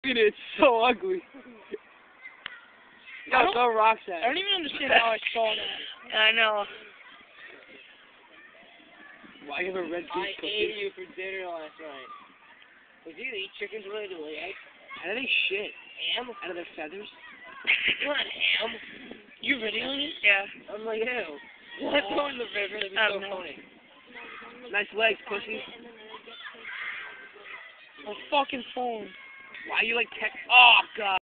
Look at it, it's so ugly. Yeah, throw rocks at it. I don't even understand how I saw that. I know. Why you have a red beef cookie? I ate you for dinner last night. Would you eat chickens really to lay eggs? How do they shit? Ham? Out of their feathers? Not ham. You videoing it? Yeah. I'm like, ew. Let's go in the river. It'd be so funny. Nice legs, pussy. My fucking phone. Why you like text? Oh, God.